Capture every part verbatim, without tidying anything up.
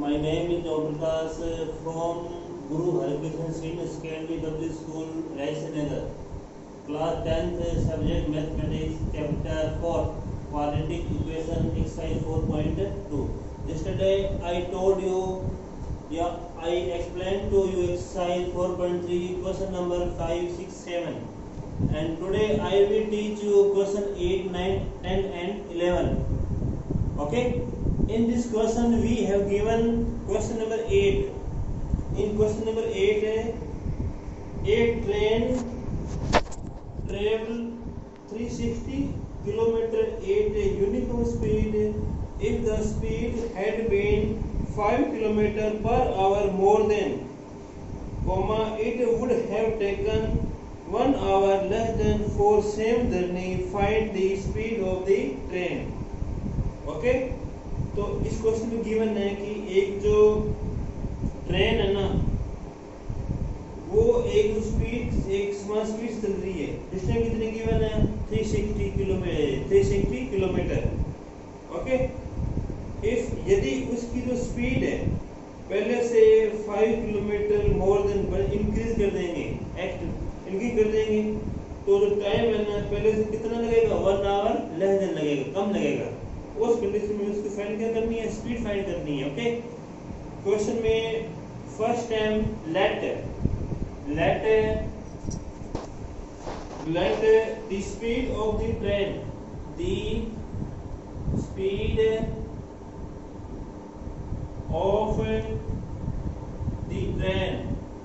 My name is Oprakash from Guru Harkishan Senior Secondary Public School, Raisanagar. Class tenth, subject Mathematics, Chapter four, Quadratic Equation, Exercise four point two. Yesterday I told you, yeah, I explained to you Exercise four point three, question number five, six, seven. And today I will teach you question eight, nine, ten and eleven. Okay? In this question we have given question number eight. In question number eight, a train travel three hundred sixty kilometers at a uniform speed. If the speed had been five kilometers per hour more than, comma, it would have taken one hour less than for same journey. Find the speed of the train. Okay okay? तो इस question में given है कि एक जो train है ना, वो एक स्पीड एक समान स्पीड चल रही है. डिस्टेंस कितने गिवन है? तीन सौ साठ किलोमीटर तीन सौ साठ किलोमीटर. ओके, इफ यदि उसकी जो स्पीड है पहले से पाँच किलोमीटर मोर देन इंक्रीज कर देंगे, एक्ट इंक्रीज कर देंगे, तो जो टाइम है ना पहले से कितना लगेगा? वन आवर लेस देन लगेगा, कम लगेगा. उस कंडीशन में उसको फाइंड क्या करनी है? स्पीड फाइंड करनी है. ओके, क्वेश्चन में first time let let let the speed of the train the speed of the train.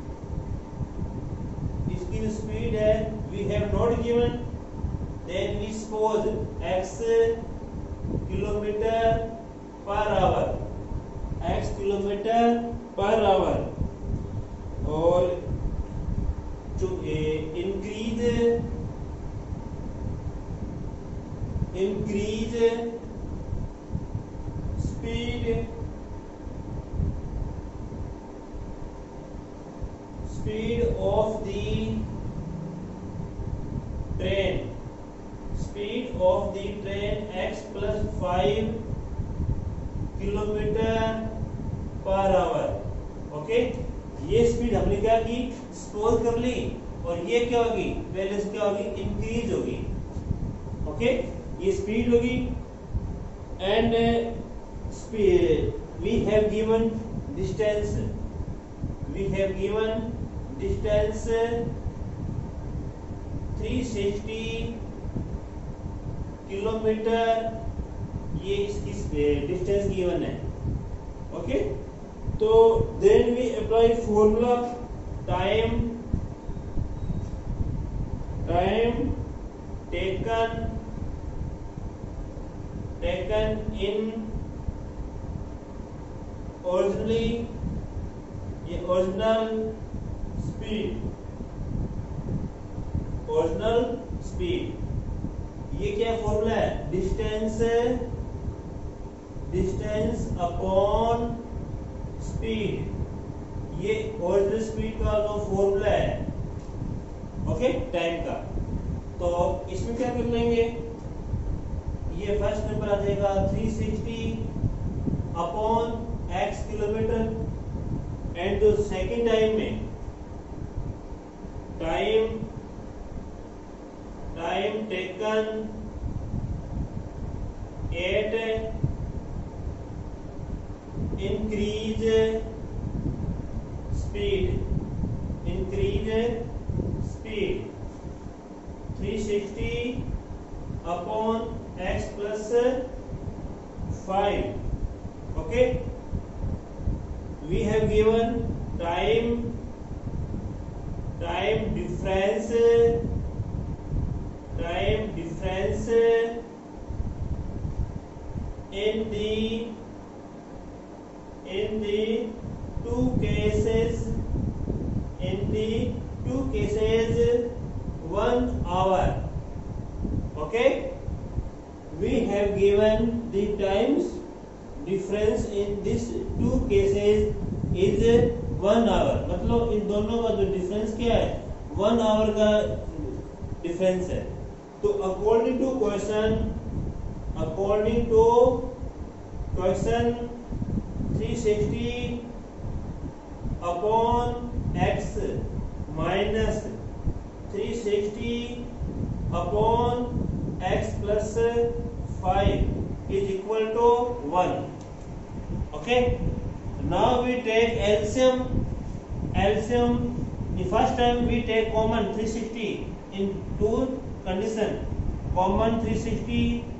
इसकी स्पीड है we have not given, then we suppose x kilometre per hour, x kilometre per hour, और जो increase increase speed speed of the train speed of the train x plus five kilometre per hour. Okay, ये speed हमने क्या की? Suppose कर ली, और ये क्या होगी? पहले से क्या होगी? इंक्रीज होगी. ओके, ये स्पीड होगी. And we have given distance we have given distance तीन सौ साठ किलोमीटर, ये इसकी डिस्टेंस गिवन है. ओके, तो then we apply formula time time taken taken in originally ये ओरिजिनल स्पीड ओरिजिनल स्पीड. ये क्या फॉर्मूला है? Distance distance upon speed. ये ओरिजिनल स्पीड का जो फॉर्मूला है, ओके, टाइम का. तो इसमें क्या कर लेंगे? ये फर्स्ट नंबर आ जाएगा तीन सौ साठ अपॉन x किलोमीटर, एंड जो सेकेंड टाइम में time time taken at increase speed increase speed तीन सौ साठ upon x plus five. Okay, we have given time time difference time difference in the in the two cases in the two cases one hour. Okay, we have given the times difference in this two cases is one hour. मतलब इन दोनों का जो difference क्या है? One hour का difference है. तो according to question according to question three sixty upon x minus three sixty upon x plus five is equal to one. Okay, now we take L C M. L C M, the first time we take common three sixty in two condition. Common three sixty,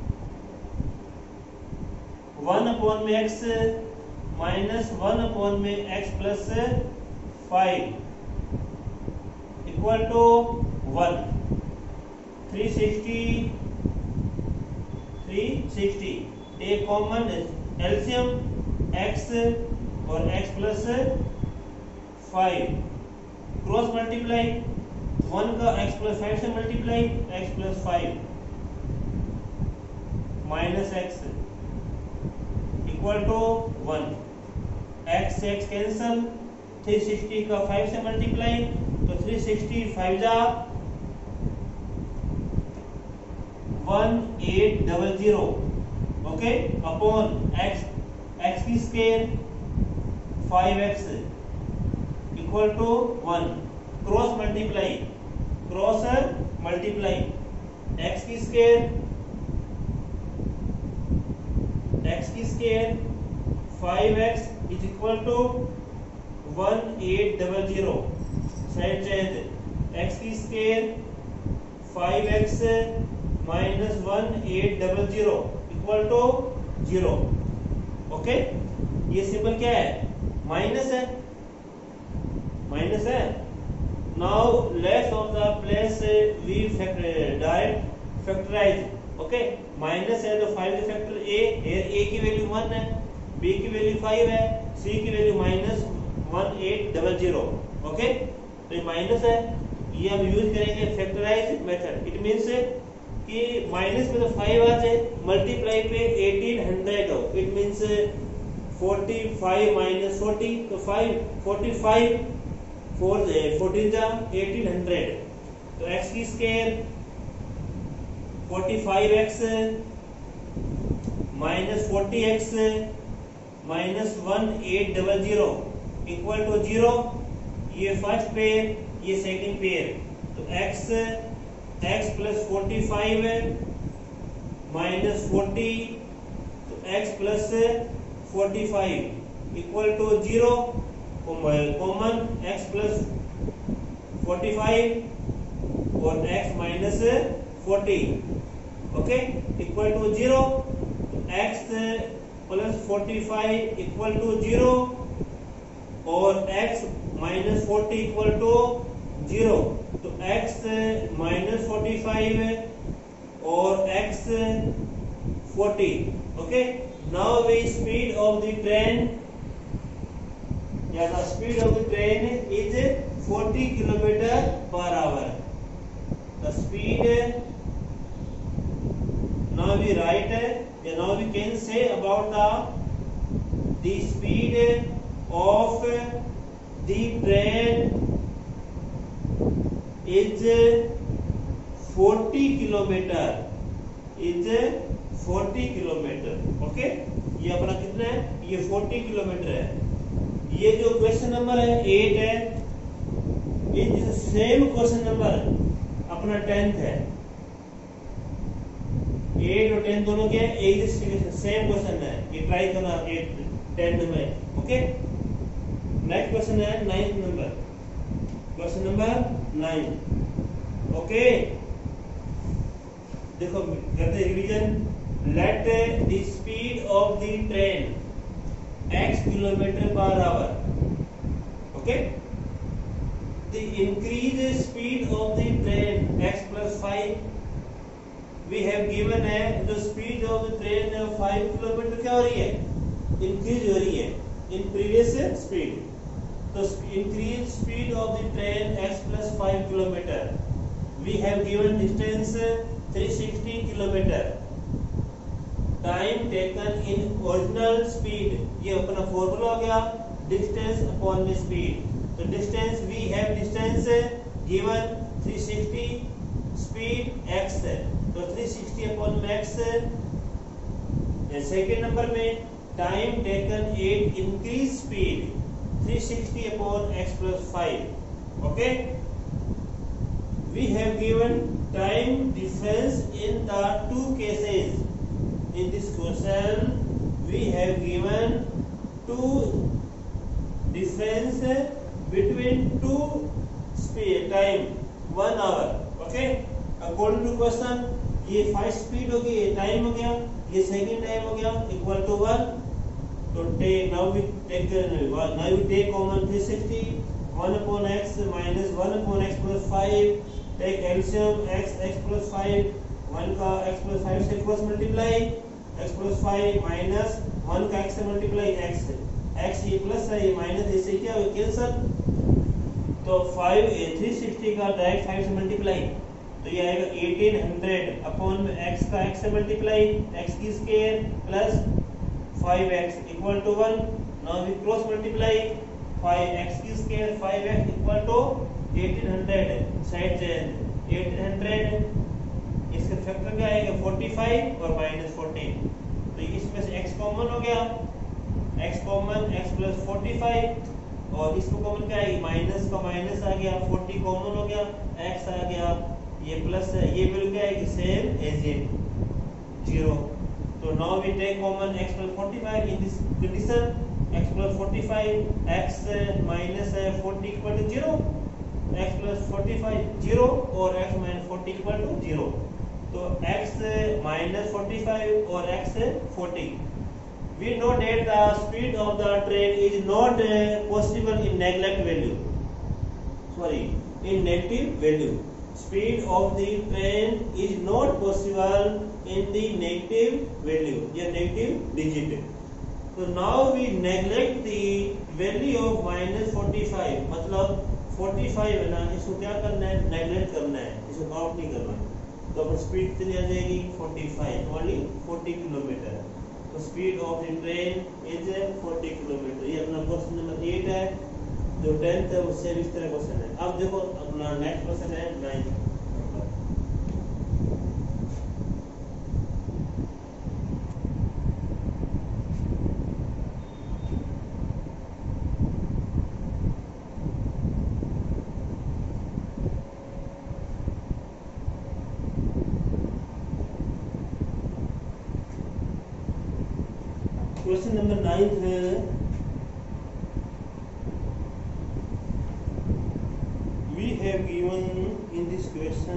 one upon में x minus one upon में x plus five equal to one. three sixty, three sixty. Take common L C M x और x plus five. Cross multiply one का x plus five से multiply x plus five minus x equal to one. x से x cancel, three sixty का five से multiply तो three sixty five जा one eight double zero. Okay, upon x x की square five x equal to one. Cross multiply cross multiply x की square x की square five x is equal to one eight double zero. Side change x की square five x minus one eight double zero equal to zero. Okay, ये symbol क्या है? Minus है, minus है. Now less of the place we direct factorise. Okay, minus है तो five factor A, A की value one है, B की वैल्यू फाइव है, सी की value minus one eight double zero. Okay, तो ये माइनस है, ये हम यूज करेंगे फैक्टराइज मेथड. इट मीन्स कि माइनस में तो फाइव आ जाए, मल्टीप्लाई पे एटीन हंड्रेड हो. It means forty five minus forty तो five forty five four fourteen जा एटीन हंड्रेड. तो x की square forty five x minus forty x minus one eight double zero equal to zero. ये first pair, ये second pair. तो x x plus forty five minus forty तो x plus forty five equal to zero. Common x plus forty five और x minus forty. Okay, equal to zero. x plus forty five equal to zero और x minus forty equal to zero. तो x minus forty five और x forty. Okay, now we speed of the train या the speed of the train is forty kilometre per hour. The speed now we write या now we can say about the the speed of the train is forty kilometre is forty kilometre. Okay, ये अपना कितना है? ये forty kilometre है. ये जो question number है एट है, ये सेम क्वेश्चन नंबर अपना टेंथ है. एट और टेंथ दोनों के एक सेम क्वेश्चन है. ये ट्राई करना एट टेंथ में. ओके, नेक्स्ट क्वेश्चन है ninth number. Question number nine. Okay, देखो करते revision. Let the speed of the train x kilometre per hour. Okay, the increase speed of the train x plus five. We have given है the speed of the train five kilometre क्या हो रही है? Increase हो रही है in previous speed. तो increase speed of the train x plus five kilometer. We have given distance three hundred sixty kilometer. Time taken in original speed. ये अपना फॉर्मूला हो गया distance upon the speed. तो distance we have distance given three hundred sixty, speed x. तो three hundred sixty upon max. Second number में time taken at increased speed three sixty upon x plus five. Okay, we have given time difference in the two cases. In this question we have given two difference between two speed time one hour. Okay, according to question ये first speed हो गई, ये time हो गया, ये second time हो गया, equal to one. तो take now we take now we take common three sixty, one upon x minus one upon x plus five. Take LCM x x plus five, one का x plus five से cross multiply, x plus five माइनस one का x से multiply x x ये plus है, ये minus, इससे क्या हो कैंसिल. तो five three sixty का डायरेक्ट five से मल्टीप्लाई, तो ये आएगा eighteen hundred अपॉन x का x से मल्टीप्लाई, x की square plus five x equal to one. Now we cross multiply, five x की square five x equal to eighteen hundred. Side change eighteen hundred, इसका factor क्या आएगा forty-five और minus fourteen. तो इसमें से x कॉमन हो गया, x common x plus forty-five और इसको कॉमन क्या आएगी, माइनस का माइनस आ गया, forty कॉमन हो गया, x आ गया, ये प्लस है, ये वैल्यू क्या आएगी सेम एज इट जीरो. तो now we take common x plus forty-five in this condition. x plus forty-five, x minus forty equal to zero, x plus forty-five zero और x minus forty equal to zero. तो x minus forty-five और x forty. We know that the speed of the train is not possible in neglect value. Sorry, in negative value. Speed of the train is not possible in the negative value, या negative digit. So now we neglect the value of minus forty-five. मतलब forty-five है ना, इसको क्या करना है, neglect करना है, इसको काउंट नहीं करना. तो अपन स्पीड कितनी आ जाएगी forty-five, only forty किलोमीटर. तो speed of the train is forty kilometre. ये अपना क्वेश्चन नंबर eight है. जो टेंथ है उससे इस तरह क्वेश्चन है. अब देखो अपना नेक्स्ट क्वेश्चन है नाइन्थ. क्वेश्चन नंबर नाइन्थ है. We have given in this question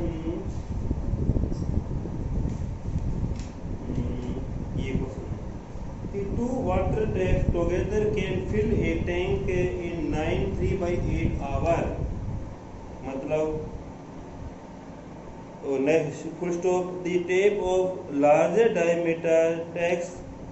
ये क्वेश्चन है, two water taps together can fill a tank in nine three by eight hour. मतलब full stop, the tap of larger diameter takes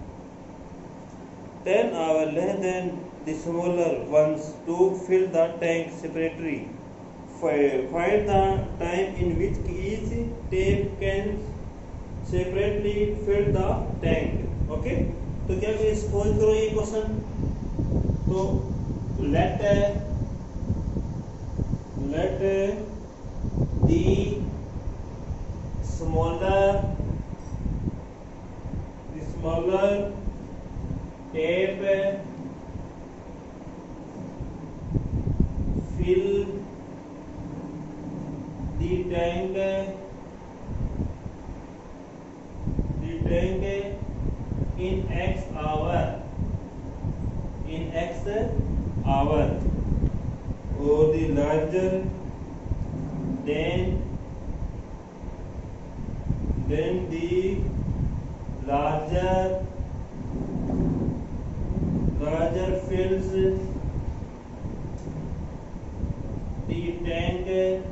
ten hours less than the smaller ones to fill the tank separately. Find the time in which each tap can separately fill the tank. Okay, तो क्या करें, suppose करो ये question. तो let let the smaller the smaller tap fill the tank the tank in x hour in x hour or the larger than than the larger larger fills the tank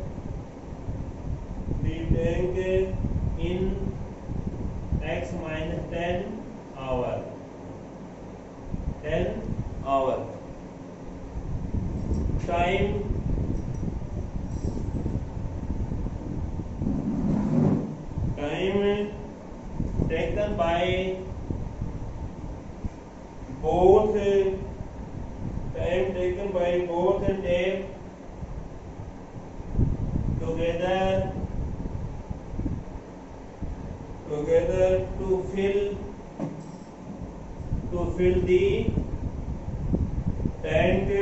the tank in x minus ten hour ten hour. Time time taken by both time taken by both tape together together to fill to fill the tank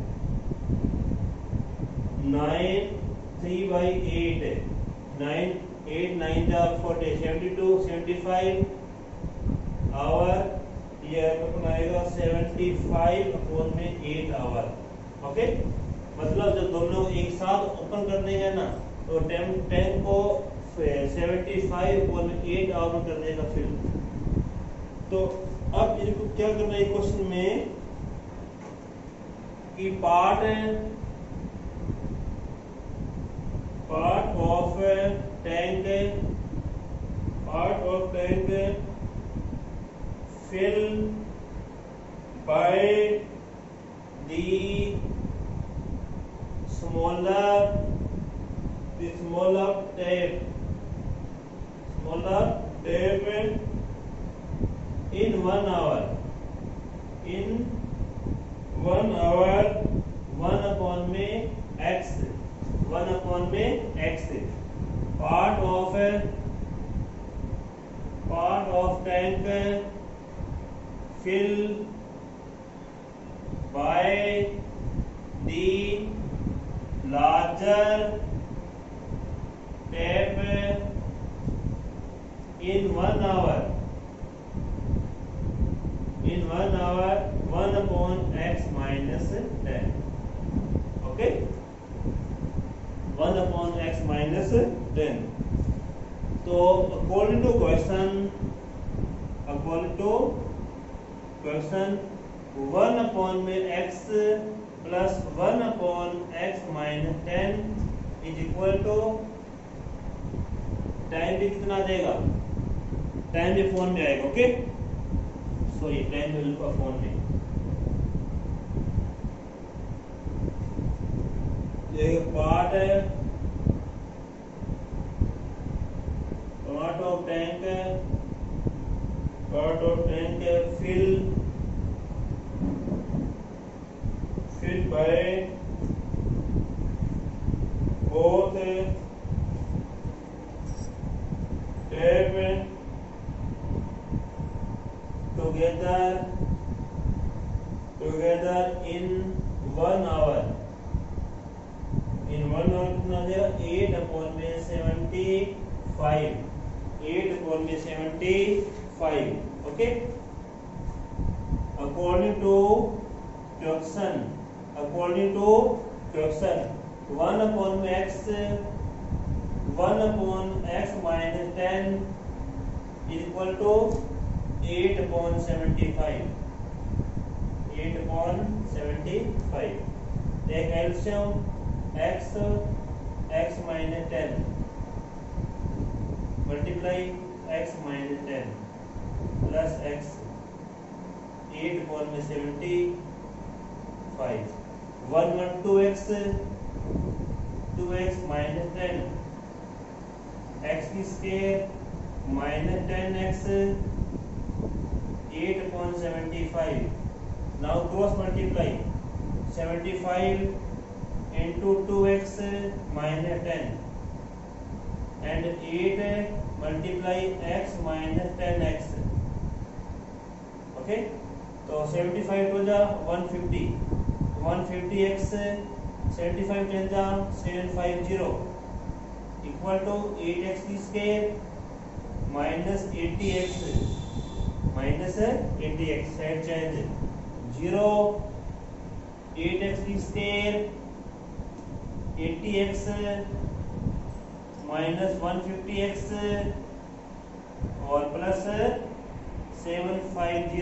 nine three by eight nine eight nine जा forty seventy two seventy five hour ये अपना आएगा seventy five अपॉन में eight hour okay मतलब जब दोनों एक साथ ओपन कर देंगे ना तो टैंक टैंक को seventy five upon eight hour कर देगा फिल। तो अब इनको क्या करना है क्वेश्चन में कि part part of tank part of tank fill by the smaller the smaller tap smaller tap in one hour in one hour one upon में x one upon में x part of part of tank fill by the larger tap in one hour in one hour one upon x minus ten okay one upon x minus ten। तो according to question according to question one upon में x plus one upon x minus ten is equal to time भी कितना देगा time भी phone में आएगा okay so ये time भी लिखा फोन में ये पार्ट है part of tank part of tank fill filled by both tap together together in one hour in one hour कितना देगा eight upon में seventy five eight upon में seventy five okay according to question according to question one upon x one upon x minus ten is equal to eight upon seventy-five eight upon seventy-five take LCM x x minus ten multiply x minus ten plus x eight upon में seventy-five one one two x two x minus ten x की square minus ten x eight upon seventy-five now cross multiply seventy-five into two x minus ten and eight multiply x minus ten x okay तो seventy-five to जा one fifty one fifty x seventy-five ten जा seven fifty equal to eight x की square minus eighty x minus eighty x side change zero eight x की square eighty x minus one fifty x और plus seven fifty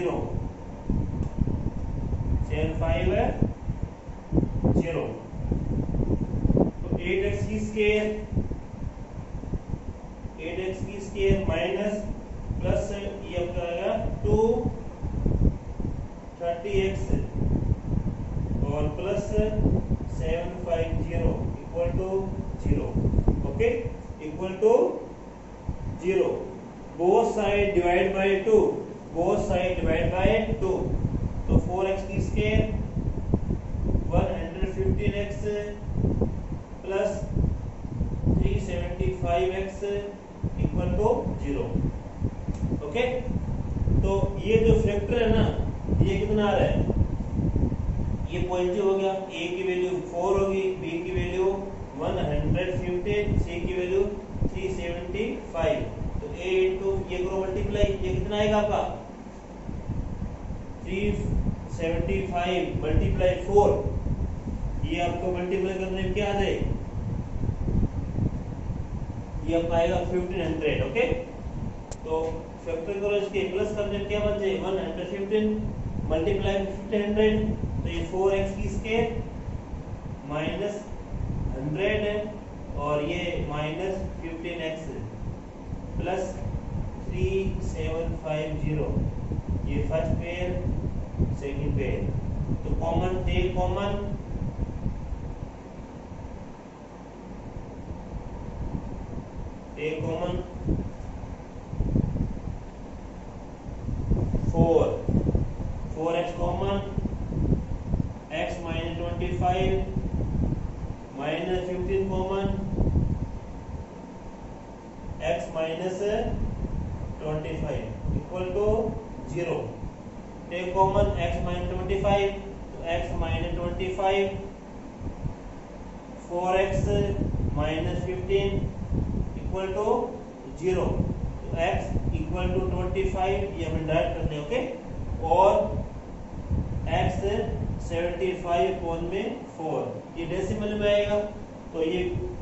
seven fifty तो eight x की square eight x की square minus plus ये आपका आएगा two thirty x और plus seven fifty equal to zero okay equal to zero both side divide by two both side divide by two तो four x की square one hundred fifteen x plus three seventy-five x equal to zero okay तो ये जो factor है ना ये कितना आ रहा है, ये पॉजिटिव हो गया, ए की वैल्यू फोर होगी, बी की value one hundred fifteen, C की वैल्यू थ्री सेवेंटी फाइव। तो ए इंटू ये करो मल्टीप्लाई, ये कितना आएगा आपका three seventy five multiply four, ये आपको मल्टीप्लाई करने में क्या आ जाए, ये आपका आएगा फिफ्टीन हंड्रेड। ओके, तो फैक्टर करो इसके, प्लस करने में क्या बन जाए one hundred fifteen multiply fifteen hundred, तो ये फोर एक्स की स्केयर माइनस हंड्रेड है और ये minus fifteen x plus three seven five zero, ये फर्स्ट पेयर सेकंड पेयर। तो common take common, take common four, four x common, x minus twenty five minus fifteen common, x minus twenty five equal to zero. Take common x minus twenty five, तो x minus twenty five, four x minus fifteen equal to zero. तो x equal to twenty five, ये हमें direct करने okay, और x seventy five upon में four, ये decimal में आएगा, तो ये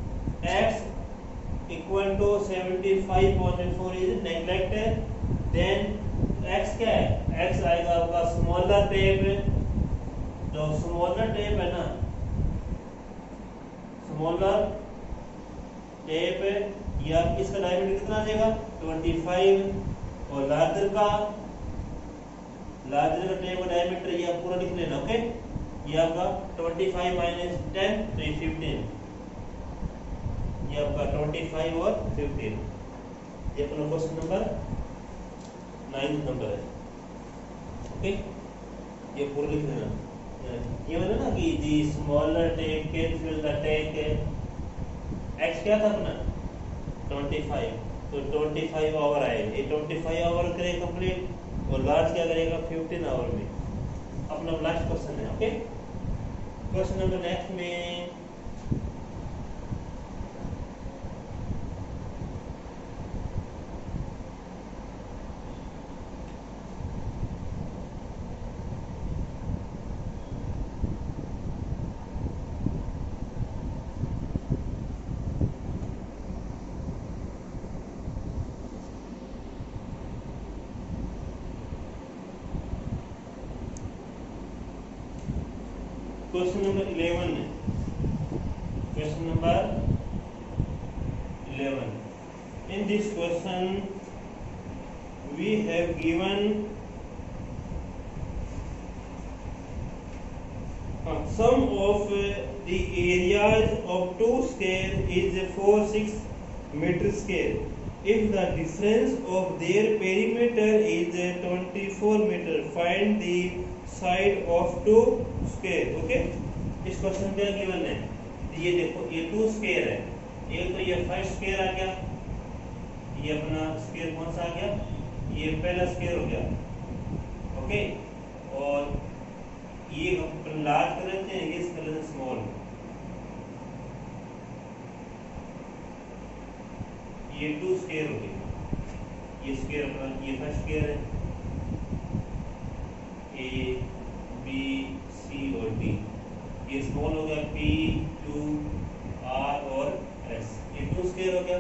x equal to seventy five upon में four is neglected, then x क्या है, x आएगा आपका स्मॉलर टेप, जो स्मॉलर टेप है ना, स्मॉलर टेप, या इसका डायमीटर कितना आ जाएगा ट्वेंटी फाइव, और लार्जर का लार्जर का टेप का डायमीटर ये आप पूरा लिख लेना। ओके, ये आपका ट्वेंटी फाइव माइनस टेन, तो ये फिफ्टीन, ये आपका ट्वेंटी फाइव और फिफ्टीन, ये अपना क्वेश्चन नंबर नाइन्थ नंबर है। ओके, ये पूरा लिख लेना। ये बोला ना कि the smaller tap can fill the tank, x क्या था अपना ट्वेंटी फाइव, तो ट्वेंटी फाइव आवर आए, ये ट्वेंटी फाइव आवर करेगा कंप्लीट, और लार्ज क्या करेगा फिफ्टीन आवर में। अपना लास्ट क्वेश्चन है। ओके, क्वेश्चन नंबर नेक्स्ट में क्वेश्चन नंबर इलेवन है, question number eleven. In this question we have given uh, sum of uh, the areas of two square is four six meter square if the difference of their perimeter is uh, twenty-four meter, find the side of two square। Okay, इस question क्या given है, ये देखो ये two square है, एक तो ये फर्स्ट स्क्वायर आ गया, ये अपना स्क्वायर कौन सा आ गया, ये पहला स्क्वायर हो गया। ओके, और ये अपन लार्ज कर लेते हैं, ये कर लेते हैं स्मॉल, ये टू स्क्वायर हो गया, ये स्क्वायर अपना ये फर्स्ट स्क्वायर है, ए बी सी और डी, ये स्मॉल हो गया पी क्यू आर और एस, ये टू स्क्वायर हो गया।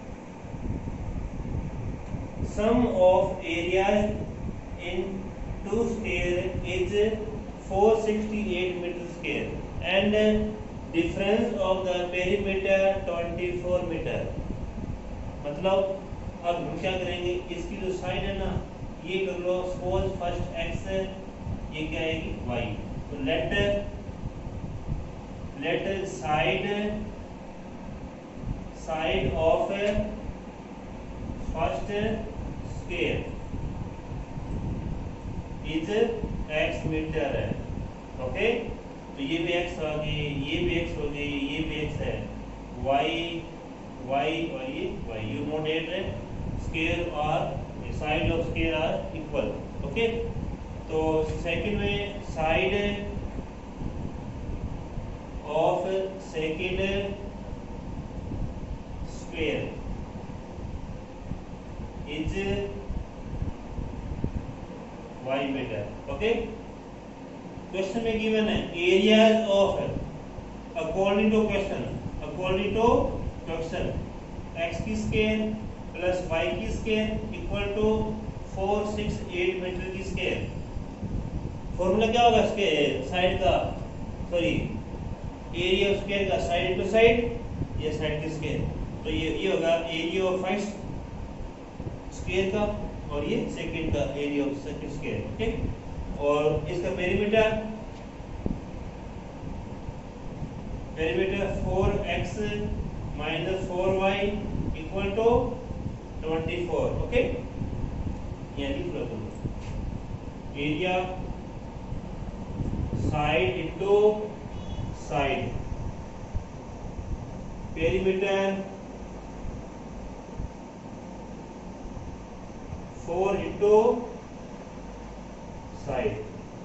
Sum of areas in two square is four sixty eight metre square and difference of the perimeter twenty four metre. मतलब अब हम क्या करेंगे, इसकी जो साइड है ना, ये कर लो सपोज फर्स्ट एक्स, ये क्या आएगी वाई, तो let let side side of first square is x metre है। ओके, तो ये भी एक्स हो गई, ये भी एक्स हो गई, ये भी एक्स है, वाई वाई और ये y, you know that square और side of square are equal. Okay, तो सेकंड में side of second square is y metre. Okay, question में गिवन है areas of according to question according to question x की square plus y की square equal to four six eight metre की square. Formula क्या होगा इसके side का, sorry area of square का साइड टू साइड, ये साइड की स्क्वायर, तो ये ये होगा एरिया ऑफ फर्स्ट स्क्वायर का और ये सेकंड का area of second square. Okay, और इसका perimeter perimeter four x minus four y equal to twenty four. Okay, ये लिख लो तुम, area side into side, perimeter four into side.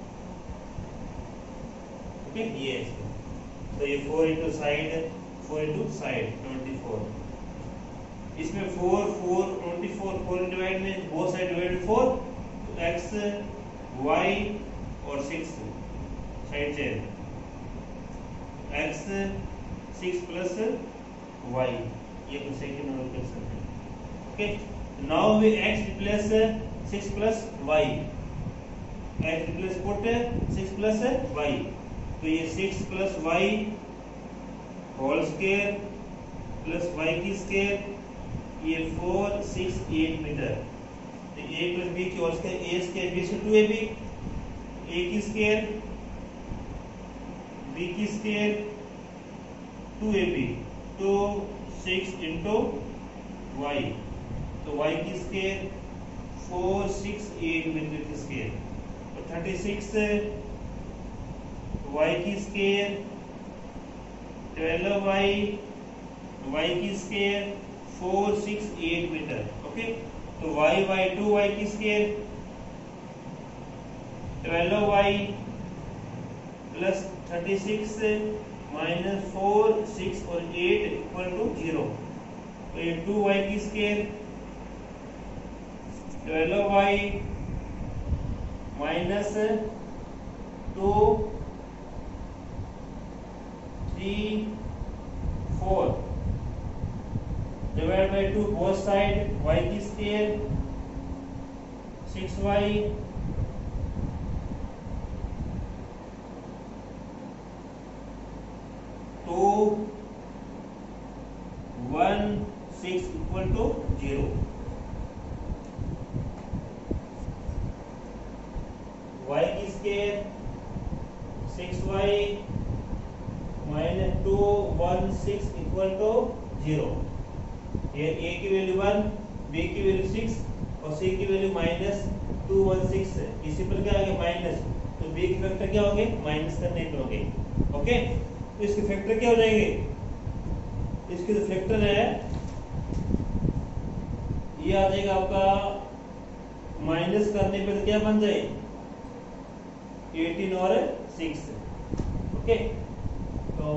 Okay, ये तो ये four into side four into side twenty four. इसमें four four twenty four four divide में both side divide four, तो एक्स वाई और सिक्स साइड से x six plus Y, ये तो सेकंड ऑर्डर क्वेश्चन है। Okay, now we x replace six plus y, x replace put six plus y, तो ये six plus y whole square plus y की square, ये four six eight metre. तो A plus B की whole square, A square B से two A B, A की square B की square two A B, तो सिक्स इंटू वाई, तो y की square four six eight metre की square, तो थर्टी सिक्स वाई की स्क्वायर ट्वेल्व वाई, वाई की square four six eight metre. Okay, तो वाई बाई टू वाई की square twelve y plus thirty six minus four six और eight equal to zero, तो ये two y की square twelve y minus two three four divide by two both side, y की square six y two one six equal to zero. Y की square six y minus two one six equal to zero. ये A की value one, B की value six और C की value minus two one six है। इसी पर क्या आ गया माइनस, तो बी के फैक्टर क्या होंगे माइनस करने पे होंगे। ओके, तो इसके फैक्टर क्या हो जाएंगे, इसके जो फैक्टर है ये आ जाएगा आपका माइनस करने पे तो क्या बन जाए एटीन और सिक्स। ओके, तो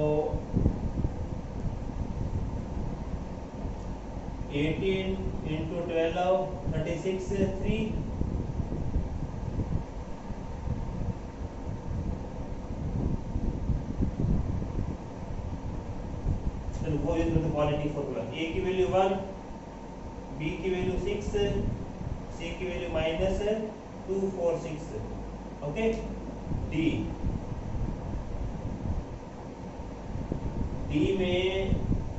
eighteen into twelve thirty six three, वो क्वालिटी फॉर्मूला, ए की वैल्यू वन, बी की वैल्यू सिक्स, सी की value minus two four six. Okay, D D में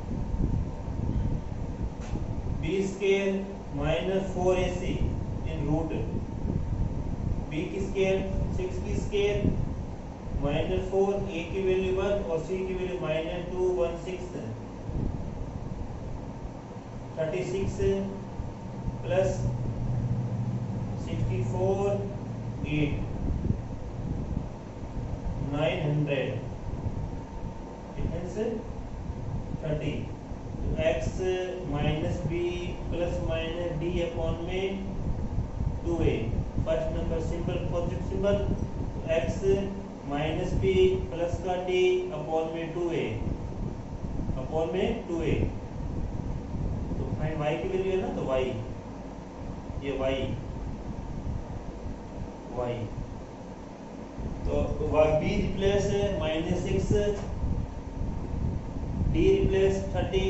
B square minus four A C in root, B की square six की square minus four, A की value one और C की value minus two one six, thirty six plus sixty four eight, nine hundred thirty, x minus B plus minus D upon में two A, first number simple positive symbol x minus B plus का D upon में two A upon में two A. तो find Y की value है ना, तो y ये वाई वाई तो B replace minus six, D replace thirty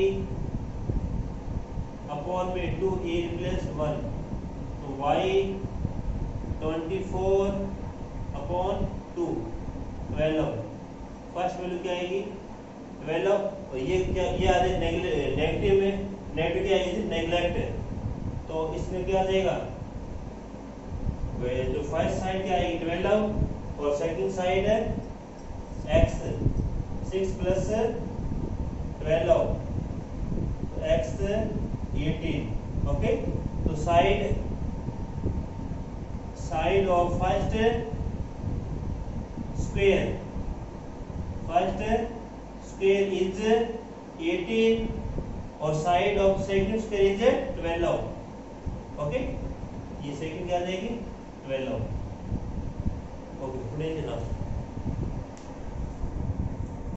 upon में टू, ए रिप्लेस वन, तो y twenty four upon two twelve. First value क्या आएगी ट्वेल्व, और ये क्या ये आ जाए नेगेटिव में, नेगेटिव क्या आएगी नेग्लेक्ट, तो इसमें क्या आ जाएगा जो फर्स्ट साइड क्या आएगी ट्वेल्व और सेकंड साइड है एक्स, सिक्स प्लस ट्वेल्व तो एक्स एटीन। ओके, तो side side of first square first square is eighteen और side of second square is twelve. Okay, ये सेकंड क्या आ जाएगी ट्वेल्व। Okay, next